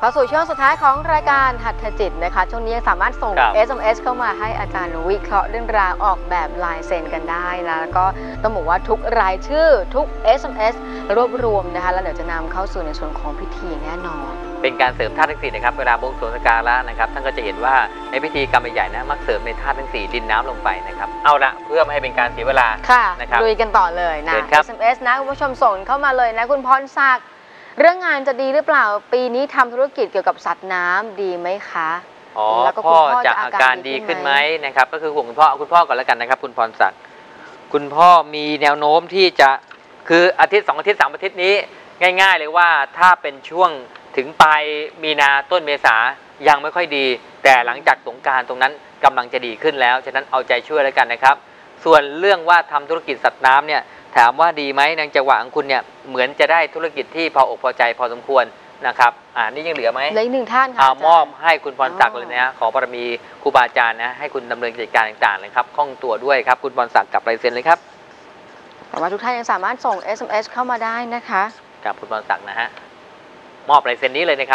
าสู่ช่วงสุดท้ายของรายการหัตถจิตนะคะช่วงนี้ยังสามารถส่ง SMS เข้ามาให้อาจารย์วิเคราะห์เรื่องราวออกแบบลายเซ็นกันได้นะแล้วก็ต้องบอกว่าทุกรายชื่อทุก SMS รวบรวมนะคะแล้วเดี๋ยวจะนำเข้าสู่ในส่วนของพิธีแน่นอนเป็นการเสริมธาตุทั้ง4นะครับเวลาบวงสรวงสักการะนะครับท่านก็จะเห็นว่าในพิธีกรรมใหญ่ๆนะมักเสริมในธาตุทั้ง4ดินน้ำลงไปนะครับเอาละเพื่อไม่ให้เป็นการเสียเวลาค่ะนะครับลุยกันต่อเลยนะ SMS นะคุณผู้ชมส่งเข้ามาเลยนะคุณพรศักดิ์เรื่องงานจะดีหรือเปล่าปีนี้ทำธุรกิจเกี่ยวกับสัตว์น้ำดีไหมคะแล้วก็พ่อจะอาการดีขึ้นไหมนะครับก็คือห่วงคุณพ่อก่อนแล้วกันนะครับคุณพรศักดิ์คุณพ่อมีแนวโน้มที่จะคืออาทิตย์2อาทิตย์3อาทิตย์นี้ง่ายๆเลยว่าถ้าเป็นช่วงถึงปลายมีนาต้นเมษายังไม่ค่อยดีแต่หลังจากสงกรานต์ตรงนั้นกำลังจะดีขึ้นแล้วฉะนั้นเอาใจช่วยแล้วกันนะครับส่วนเรื่องว่าทำธุรกิจสัตว์น้ำเนี่ยถามว่าดีไหมในจังหวะของคุณเนี่ยเหมือนจะได้ธุรกิจที่พออกพอใจพอสมควรนะครับนี่ยังเหลือไหมเหลืออีก1ท่านค่ะมอบให้คุณพรศักดิ์เลยนะขอบารมีครูบาอาจารย์นะให้คุณดำเนินกิจการต่างๆเลยครับคล่องตัวด้วยครับคุณพรศักดิ์กับลายเซ็นเลยครับแต่ว่าทุกท่านยังสามารถส่ง SMS เข้ามาได้นะคะกับคุณพรศักดิ์นะฮะมอบลายเซ็นนี้เลยนะครับ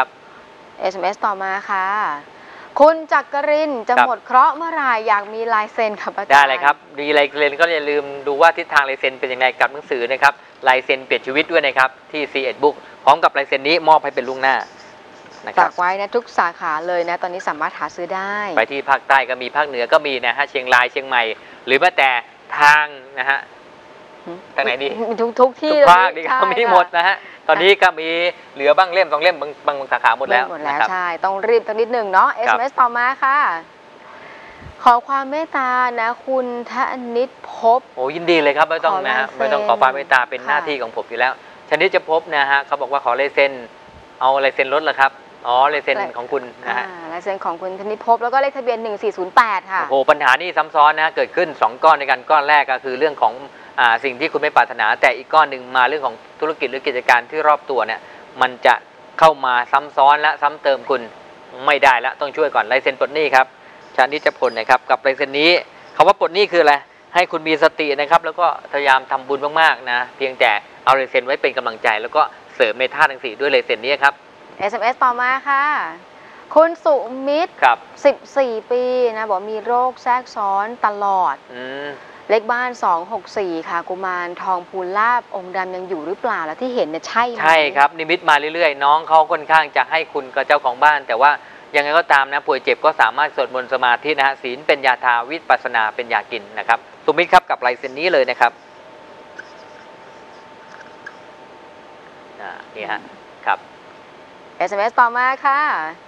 SMS ต่อมาค่ะคุณจักรินจะหมดเคราะห์เมื่อไหร่อยากมีลายเซ็นครับอาจารย์ได้เลยครับมีลายเซ็นก็อย่าลืมดูว่าทิศทางลายเซ็นเป็นยังไงกับหนังสือนะครับลายเซ็นเปลี่ยนชีวิตด้วยนะครับที่ C1 Book พร้อมกับลายเซ็นนี้มอบให้เป็นล่วงหน้าฝากไว้นะทุกสาขาเลยนะตอนนี้สามารถหาซื้อได้ไปที่ภาคใต้ก็มีภาคเหนือก็มีนะฮะเชียงรายเชียงใหม่หรือแม้แต่ทางนะฮะทางไหนดีทุกที่ทุกภาคดีก็มีหมดนะฮะตอนนี้ก็มีเหลือบ้างเล่ม2เล่มบางสาขาหมดแล้วใช่ต้องรีบสักนิดหนึ่งเนาะ SMS ต่อมาค่ะขอความเมตตานะคุณธนิตภพโอ้ยินดีเลยครับไม่ต้องนะฮะไม่ต้องขอความเมตตาเป็นหน้าที่ของผมอยู่แล้วชนิดจะพบนะฮะเขาบอกว่าขอลายเซ็นเอาลายเซ็นรถเหรอครับลายเซ็นของคุณนะฮะลายเซ็นของคุณธนิตภพแล้วก็เลขทะเบียน1408ค่ะโอ้ปัญหานี่ซ้ำซ้อนนะเกิดขึ้น2ก้อนในกันก้อนแรกก็คือเรื่องของสิ่งที่คุณไม่ปรารถนาแต่อีกก้อนหนึ่งมาเรื่องของธุรกิจหรือกิจการที่รอบตัวเนี่ยมันจะเข้ามาซ้ำซ้อนและซ้ำเติมคุณไม่ได้ละต้องช่วยก่อนลายเซ็นปลดหนี้ครับชานิจพลนะครับกับลายเซ็นนี้คำว่าปลดหนี้คืออะไรให้คุณมีสตินะครับแล้วก็พยายามทำบุญมากๆนะเพียงแต่เอาลายเซ็นไว้เป็นกำลังใจแล้วก็เสริมในธาตุทั้ง4ด้วยลายเซ็นนี้ครับ SMS ต่อมาค่ะคุณสุมิตร14 ปีนะบอกมีโรคแทรกซ้อนตลอดเลขบ้าน264ค่ะกุมารทองภูลาภองค์ดำยังอยู่หรือเปล่าแล้วที่เห็นเนี่ยใช่ไหมใช่ครับนิมิตมาเรื่อยๆน้องเขาค่อนข้างจะให้คุณกับเจ้าของบ้านแต่ว่ายังไงก็ตามนะป่วยเจ็บก็สามารถสวดมนต์สมาธินะฮะศีลเป็นยาทาวิปัสสนาเป็นยากินนะครับสุมิตรครับกับลายเซ็นนี้เลยนะครับนี่ฮะครับ SMS ต่อมาค่ะ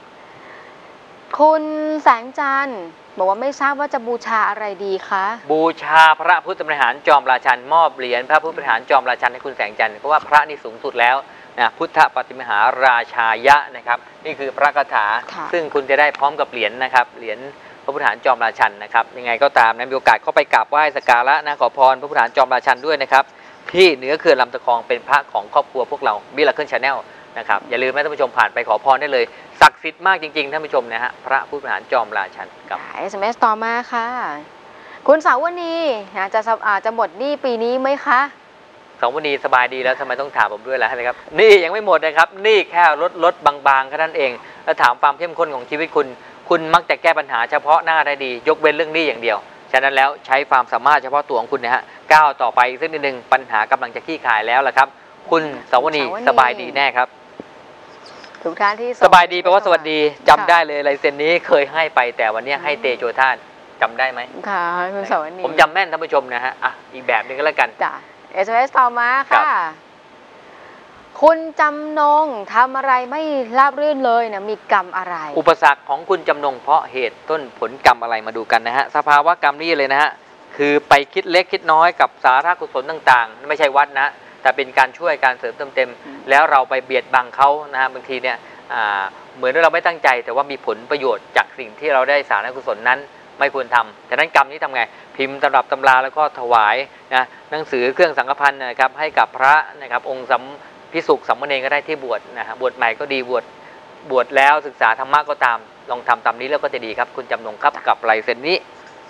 คุณแสงจันทร์บอกว่าไม่ทราบว่าจะบูชาอะไรดีคะบูชาพระพุทธบริหารจอมราชันมอบเหรียญพระพุทธบริหารจอมราชันให้คุณแสงจันทร์เพราะว่าพระนี่สูงสุดแล้วนะพุทธปฏิมหาราชายะนะครับนี่คือพระคาถาซึ่งคุณจะได้พร้อมกับเหรียญนะครับเหรียญพระพุทธบริหารจอมราชันนะครับยังไงก็ตามนะมีโอกาสเข้าไปกราบไหว้สักการะนะขอพรพระพุทธบริหารจอมราชันด้วยนะครับที่เหนือเขื่อนลำตะคองเป็นพระของครอบครัวพวกเรามิราเคิลชาแนลนะครับอย่าลืมนะท่านผู้ชมผ่านไปขอพรได้เลยศักดิ์สิทธิ์มากจริงๆท่านผู้ชมนะฮะพระพุทธบริหารจอมราชันกับ SMS ต่อมาค่ะคุณสาวนีจะหมดหนี้ปีนี้ไหมคะสาวนีสบายดีแล้วทำไมต้องถามผมด้วยล่ะนะครับนี่ยังไม่หมดนะครับนี่แค่ลดบางๆแค่นั้นเองแล้วถามความเข้มข้นของชีวิตคุณมักจะแก้ปัญหาเฉพาะหน้าได้ดียกเว้นเรื่องหนี้อย่างเดียวฉะนั้นแล้วใช้ความสามารถเฉพาะตัวของคุณนะฮะก้าวต่อไปอีกสักนิดนึงปัญหากำลังจะคลี่คลายแล้วล่ะครับคุณสาวนีสบายดีแน่ครับทุกท่านที่สบายดีแปลว่าสวัสดีจำได้เลยลายเซ็นนี้เคยให้ไปแต่วันนี้ให้เตโชท่านจำได้ไหมค่ะคุณสวัสดีผมจำแม่นท่านผู้ชมนะฮะอีกแบบนึงก็แล้วกันจ้ะ SMS ต่อมาค่ะคุณจำนงทำอะไรไม่ราบรื่นเลยนะมีกรรมอะไรอุปสรรคของคุณจำนงเพราะเหตุต้นผลกรรมอะไรมาดูกันนะฮะสภาวะกรรมนี่เลยนะฮะคือไปคิดเล็กคิดน้อยกับสาธารณกุศลต่างๆไม่ใช่วัดนะแต่เป็นการช่วยการเสริมเติมเต็มแล้วเราไปเบียดบังเขานะฮะบางทีเนี่ยเหมือนเราไม่ตั้งใจแต่ว่ามีผลประโยชน์จากสิ่งที่เราได้สาธารณกุศลนั้นไม่ควรทำฉะนั้นกรรมนี้ทำไงพิมพ์ตำรับตำราแล้วก็ถวายนะหนังสือเครื่องสังฆพันธ์นะครับให้กับพระนะครับองค์ภิกษุสามเณรก็ได้ที่บวชนะฮะบวชใหม่ก็ดีบวชแล้วศึกษาธรรมะก็ตามลองทำตามนี้แล้วก็จะดีครับคุณจำนงครับกับลายเซ็นนี้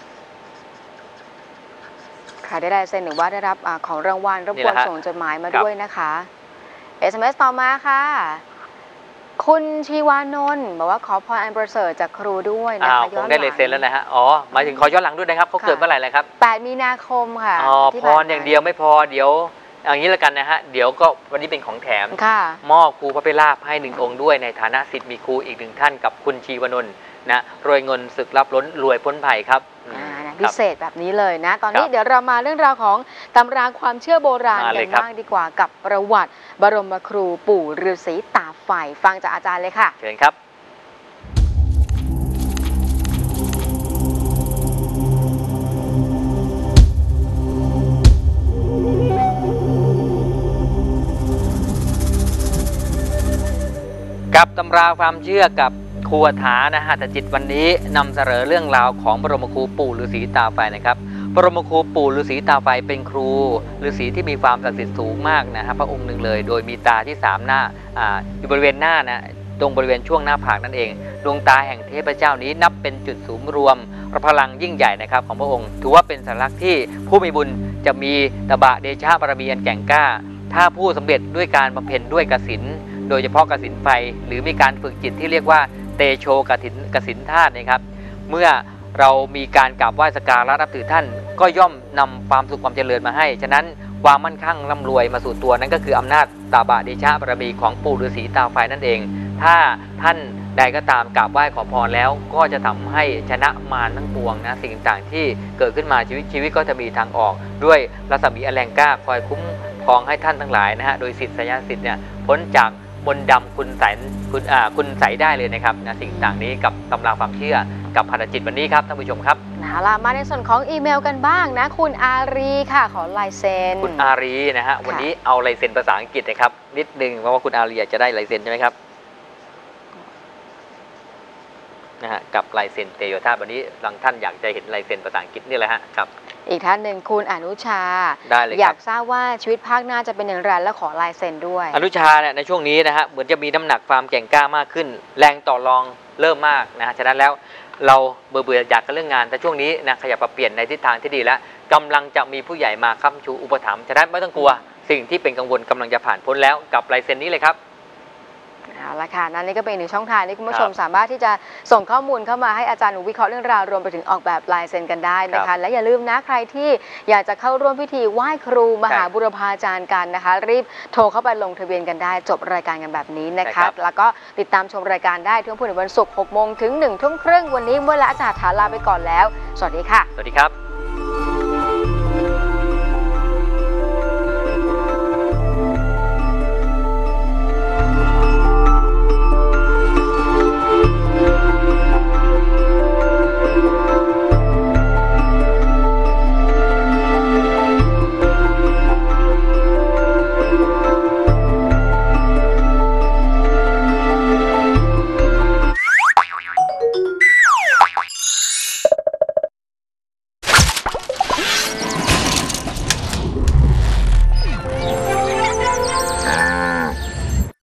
ค่ะได้ลายเซ็นหรือว่าได้รับของรางวัลรบกวนส่งจดหมายมาด้วยนะคะ SMS ต่อมาค่ะคคุณชีวานนท์บอกว่าขอพรอันประเสริฐจากครูด้วยนะคะคงได้ลายเซ็นแล้วนะฮะอ๋อหมายถึงขอย้อนหลังด้วยนะครับเขาเกิดเมื่อไหร่เลยครับ 8 มีนาคมค่ะพรอย่างเดียวไม่พอเดี๋ยวอย่างนี้แล้วกันนะฮะเดี๋ยวก็วันนี้เป็นของแถมมอบครูพระพิราบให้1 องค์ด้วยในฐานะศิษย์มีครูอีก1 ท่านกับคุณชีวานนท์นะรวยเงินศึกรับล้นรวยพ้นภัยครับพิเศษแบบนี้เลยนะตอนนี้เดี๋ยวเรามาเรื่องราวของตำราความเชื่อโบราณกันบ้างดีกว่ากับประวัติบรมครูปู่ฤาษีตาไฟฟังจากอาจารย์เลยค่ะเชิญครับกับตำราความเชื่อกับครูฐานะฮะแต่จิตวันนี้นำเสนอเรื่องราวของบรมครูปู่ฤาษีตาไฟนะครับบรมครูปู่ฤาษีตาไฟเป็นครูฤาษีที่มีความศักดิ์สิทธิ์สูงมากนะครับพระองค์หนึ่งเลยโดยมีตาที่3 หน้าอยู่บริเวณหน้านะตรงบริเวณช่วงหน้าผากนั่นเองดวงตาแห่งเทพเจ้านี้นับเป็นจุดศูนย์รวมพลังยิ่งใหญ่นะครับของพระองค์ถือว่าเป็นสัญลักษณ์ที่ผู้มีบุญจะมีตบะเดชะบารมีอันแก่งกล้าถ้าผู้สำเร็จด้วยการบำเพ็ญด้วยกสิณโดยเฉพาะกสิณไฟหรือมีการฝึกจิตที่เรียกว่าเตโชกสิณธาตุนะครับเมื่อเรามีการกราบไหว้สักการะนับถือท่านก็ย่อมนำความสุขความเจริญมาให้ฉะนั้นความมั่นคั่งร่ำรวยมาสู่ตัวนั้นก็คืออำนาจตาบะเดชะบารมีของปู่ฤาษีตาไฟนั่นเองถ้าท่านใดก็ตามกราบไหว้ขอพรแล้วก็จะทำให้ชนะมารทั้งปวงนะสิ่งต่างๆที่เกิดขึ้นมาชีวิตก็จะมีทางออกด้วยรัศมีอันแรงกล้าคอยคุ้มครองให้ท่านทั้งหลายนะฮะโดยศิษยาศิษย์เนี่ยพ้นจากมนต์ดำคุณใสได้เลยนะครับนะสิ่งต่างนี้กับตำราความเชื่อกับภารกิจวันนี้ครับท่านผู้ชมครับเอาล่ะมาในส่วนของอีเมลกันบ้างนะคุณอารีค่ะขอลายเซ็นคุณอารีนะฮะวันนี้เอาลายเซ็นภาษาอังกฤษนะครับนิดนึงเพราะว่าคุณอารีจะได้ลายเซ็นใช่ไหมครับนะฮะกับลายเซ็นเตโยต้าวันนี้บางท่านอยากจะเห็นลายเซ็นภาษาอังกฤษนี่แหละฮะครับอีกท่านหนึ่งคุณอนุชาได้เลยอยากทราบว่าชีวิตภาคหน้าจะเป็นอย่างไรและขอลายเซ็นด้วยอนุชาเนี่ยในช่วงนี้นะฮะเหมือนจะมีน้ำหนักความแก่งกล้ามากขึ้นแรงต่อรองเริ่มมากนะฉะนั้นแล้วเราเบื่ออยากกับเรื่องงานแต่ช่วงนี้นะขยับปรับเปลี่ยนในทิศทางที่ดีแล้วกำลังจะมีผู้ใหญ่มาค้ำชูอุปถัมภ์ฉะนั้นไม่ต้องกลัวสิ่งที่เป็นกังวลกำลังจะผ่านพ้นแล้วกับลายเซ็นนี้เลยครับเอาละค่ะนั่นก็เป็น1 ช่องทางที่คุณผู้ชมสามารถที่จะส่งข้อมูลเข้ามาให้อาจารย์วิเคราะห์เรื่องราวรวมไปถึงออกแบบลายเซ็นกันได้นะคะและอย่าลืมนะใครที่อยากจะเข้าร่วมพิธีไหว้ครูมหาบุรพาจารย์กันนะคะรีบโทรเข้าไปลงทะเบียนกันได้จบรายการกันแบบนี้นะคะแล้วก็ติดตามชมรายการได้ทุกวันศุกร์ 6 โมงถึง 1 ทุ่มครึ่งวันนี้เมื่อละอาจารย์ลาไปก่อนแล้วสวัสดีค่ะสวัสดีครับ